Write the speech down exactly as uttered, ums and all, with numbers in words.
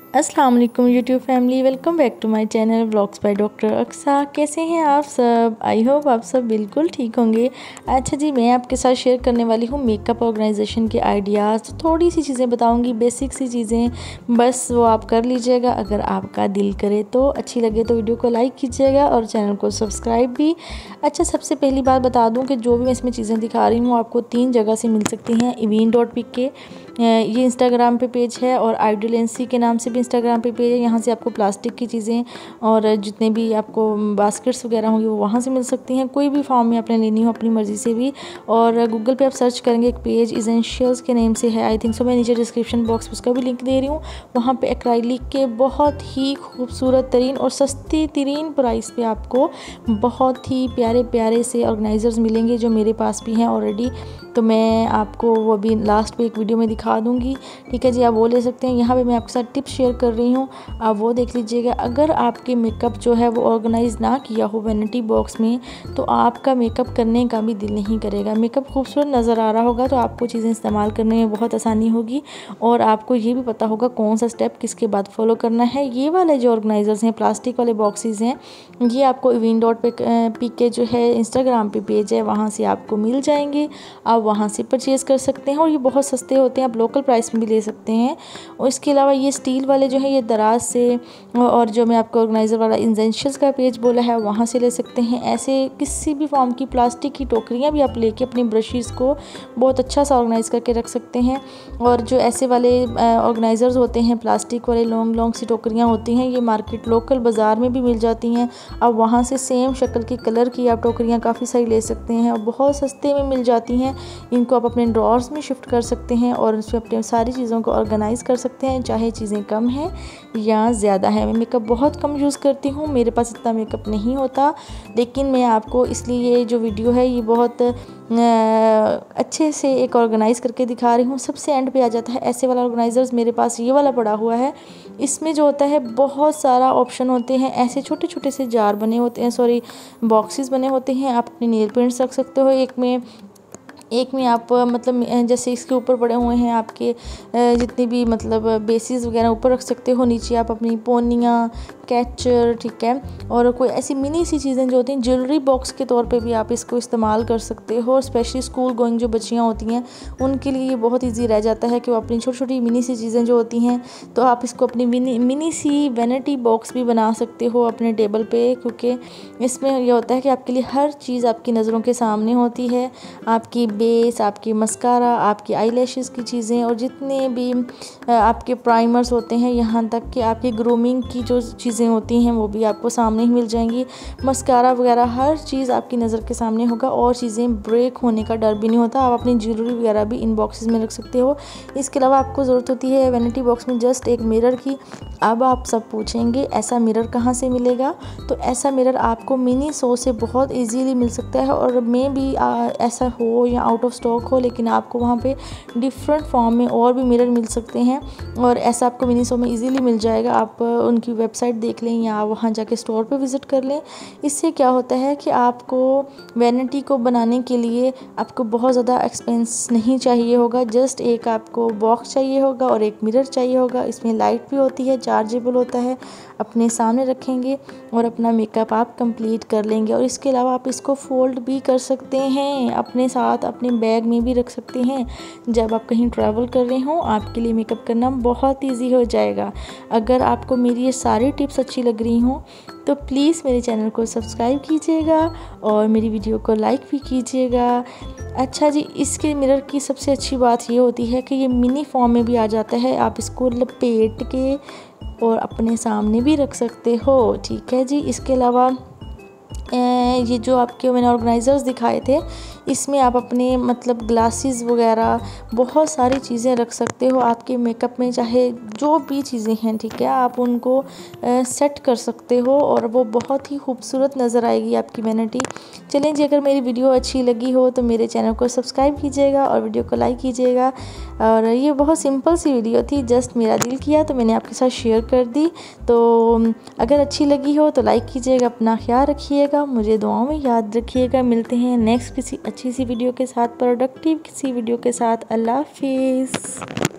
अस्सलाम वालेकुम YouTube family, welcome back to my channel vlogs by doctor Aqsa. कैसे हैं आप सब? आई होप आप सब बिल्कुल ठीक होंगे। अच्छा जी, मैं आपके साथ शेयर करने वाली हूँ मेकअप ऑर्गेनाइजेशन के आइडियाज़। थोड़ी सी चीज़ें बताऊँगी, बेसिक सी चीज़ें, बस वो आप कर लीजिएगा अगर आपका दिल करे तो। अच्छी लगे तो वीडियो को लाइक कीजिएगा और चैनल को सब्सक्राइब भी। अच्छा, सबसे पहली बात बता दूँ कि जो भी मैं इसमें चीज़ें दिखा रही हूँ आपको तीन जगह से मिल सकती हैं। इवीन डॉट पिक के ये इंस्टाग्राम पे पेज है और आइडियलेंसी के नाम से भी इंस्टाग्राम पे पेज है। यहाँ से आपको प्लास्टिक की चीज़ें और जितने भी आपको बास्केट्स वगैरह होंगी वो वहाँ से मिल सकती हैं। कोई भी फॉर्म में आपने लेनी हो अपनी मर्ज़ी से भी। और गूगल पे आप सर्च करेंगे, एक पेज इसेंशियल्स के नेम से है आई थिंक सो। मैं नीचे डिस्क्रिप्शन बॉक्स में उसका भी लिंक दे रही हूँ। वहाँ पर एक्राइलिक के बहुत ही खूबसूरत तरीन और सस्ती तरीन प्राइस पर आपको बहुत ही प्यारे प्यारे से ऑर्गेनाइज़र्स मिलेंगे जो मेरे पास भी हैं ऑलरेडी। तो मैं आपको वो भी लास्ट पे एक वीडियो में दिखा दूंगी, ठीक है जी। आप वो ले सकते हैं। यहाँ पे मैं आपके साथ टिप्स शेयर कर रही हूँ, आप वो देख लीजिएगा। अगर आपके मेकअप जो है वो ऑर्गेनाइज ना किया हो वैनिटी बॉक्स में तो आपका मेकअप करने का भी दिल नहीं करेगा। मेकअप खूबसूरत नज़र आ रहा होगा तो आपको चीज़ें इस्तेमाल करने में बहुत आसानी होगी और आपको ये भी पता होगा कौन सा स्टेप किसके बाद फॉलो करना है। ये वाले जो ऑर्गेनाइज़र्स हैं, प्लास्टिक वाले बॉक्सेस हैं, ये आपको इवीन डॉट पिक के जो है इंस्टाग्राम पे पेज है वहाँ से आपको मिल जाएंगे। आप वहाँ से परचेज़ कर सकते हैं और ये बहुत सस्ते होते हैं, आप लोकल प्राइस में भी ले सकते हैं। और इसके अलावा ये स्टील वाले जो है ये दराज से, और जो मैं आपको ऑर्गेनाइज़र वाला इसेंशियल्स का पेज बोला है वहाँ से ले सकते हैं। ऐसे किसी भी फॉर्म की प्लास्टिक की टोकरियाँ भी आप लेके अपने ब्रशेज़ को बहुत अच्छा सा ऑर्गेनाइज़ करके रख सकते हैं। और जो ऐसे वाले ऑर्गेनाइज़र्स होते हैं प्लास्टिक वाले, लॉन्ग लॉन्ग सी टोकरियाँ होती हैं, ये मार्केट लोकल बाज़ार में भी मिल जाती हैं। आप वहाँ से सेम शक्ल की कलर की आप टोकरियाँ काफ़ी सारी ले सकते हैं और बहुत सस्ते में मिल जाती हैं। इनको आप अपने ड्रॉर्स में शिफ्ट कर सकते हैं और उसमें अपने सारी चीज़ों को ऑर्गेनाइज़ कर सकते हैं, चाहे चीज़ें कम हैं या ज़्यादा है। मैं मेकअप बहुत कम यूज़ करती हूँ, मेरे पास इतना मेकअप नहीं होता, लेकिन मैं आपको इसलिए ये जो वीडियो है ये बहुत अच्छे से एक ऑर्गेनाइज़ करके दिखा रही हूँ। सबसे एंड पे आ जाता है ऐसे वाला ऑर्गेनाइज़र्स। मेरे पास ये वाला पड़ा हुआ है। इसमें जो होता है बहुत सारा ऑप्शन होते हैं। ऐसे छोटे छोटे से जार बने होते हैं, सॉरी बॉक्सेस बने होते हैं। आप अपने नेल पेंट्स रख सकते हो एक में, एक में आप मतलब जैसे इसके ऊपर पड़े हुए हैं आपके जितनी भी मतलब बेसिस वगैरह ऊपर रख सकते हो। नीचे आप अपनी पोनियाँ, कैचर, ठीक है, और कोई ऐसी मिनी सी चीज़ें जो होती हैं ज्वेलरी बॉक्स के तौर पे भी आप इसको इस्तेमाल कर सकते हो। और स्पेशली स्कूल गोइंग जो बच्चियाँ होती हैं उनके लिए ये बहुत इजी रह जाता है कि वो अपनी छोटी छोटी मिनी सी चीज़ें जो होती हैं तो आप इसको अपनी मिनी मिनी सी वैनिटी बॉक्स भी बना सकते हो अपने टेबल पे, क्योंकि इसमें यह होता है कि आपके लिए हर चीज़ आपकी नज़रों के सामने होती है। आपकी बेस, आपकी मस्कारा, आपकी आई लैशेस की चीज़ें और जितने भी आपके प्राइमर्स होते हैं, यहाँ तक कि आपकी ग्रूमिंग की जो चीज़ें होती हैं वो भी आपको सामने ही मिल जाएंगी। मस्कारा वगैरह हर चीज़ आपकी नज़र के सामने होगा और चीज़ें ब्रेक होने का डर भी नहीं होता। आप अपनी ज्वेलरी वगैरह भी इन बॉक्सेस में रख सकते हो। इसके अलावा आपको ज़रूरत होती है वैनिटी बॉक्स में जस्ट एक मिरर की। अब आप सब पूछेंगे ऐसा मिरर कहाँ से मिलेगा? तो ऐसा मिरर आपको मिनी सो से बहुत ईजीली मिल सकता है। और मे भी ऐसा हो या आउट ऑफ स्टॉक हो, लेकिन आपको वहाँ पे डिफरेंट फॉर्म में और भी मिरर मिल सकते हैं और ऐसा आपको मिनी सो में इजीली मिल जाएगा। आप उनकी वेबसाइट देख लें या वहाँ जाके स्टोर पे विज़िट कर लें। इससे क्या होता है कि आपको वैनिटी को बनाने के लिए आपको बहुत ज़्यादा एक्सपेंस नहीं चाहिए होगा। जस्ट एक आपको बॉक्स चाहिए होगा और एक मिरर चाहिए होगा। इसमें लाइट भी होती है, चार्जेबल होता है, अपने सामने रखेंगे और अपना मेकअप आप कंप्लीट कर लेंगे। और इसके अलावा आप इसको फोल्ड भी कर सकते हैं, अपने साथ अपने बैग में भी रख सकते हैं। जब आप कहीं ट्रैवल कर रहे हो आपके लिए मेकअप करना बहुत ईजी हो जाएगा। अगर आपको मेरी ये सारी टिप्स अच्छी लग रही हों तो प्लीज़ मेरे चैनल को सब्सक्राइब कीजिएगा और मेरी वीडियो को लाइक भी कीजिएगा। अच्छा जी, इसके मिरर की सबसे अच्छी बात ये होती है कि ये मिनी फॉर्म में भी आ जाता है। आप इसको लपेट के और अपने सामने भी रख सकते हो, ठीक है जी। इसके अलावा ये जो आपके मैंने ऑर्गेनाइज़र्स दिखाए थे इसमें आप अपने मतलब ग्लासेस वगैरह बहुत सारी चीज़ें रख सकते हो आपके मेकअप में, चाहे जो भी चीज़ें हैं, ठीक है, आप उनको सेट कर सकते हो और वो बहुत ही खूबसूरत नज़र आएगी आपकी वैनिटी। चलें जी, अगर मेरी वीडियो अच्छी लगी हो तो मेरे चैनल को सब्सक्राइब कीजिएगा और वीडियो को लाइक कीजिएगा। और ये बहुत सिंपल सी वीडियो थी, जस्ट मेरा दिल किया तो मैंने आपके साथ शेयर कर दी। तो अगर अच्छी लगी हो तो लाइक कीजिएगा, अपना ख्याल रखिएगा, मुझे दुआओं में याद रखिएगा। मिलते हैं नेक्स्ट किसी अच्छी सी वीडियो के साथ, प्रोडक्टिव किसी वीडियो के साथ। अल्लाह हाफिज़।